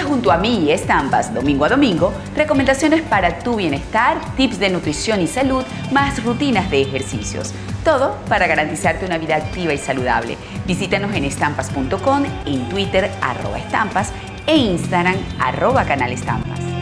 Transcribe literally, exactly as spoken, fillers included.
junto a mí y Estampas, domingo a domingo, recomendaciones para tu bienestar, tips de nutrición y salud, más rutinas de ejercicios. Todo para garantizarte una vida activa y saludable. Visítanos en estampas punto com, en Twitter, arroba estampas, e Instagram, arroba canal estampas.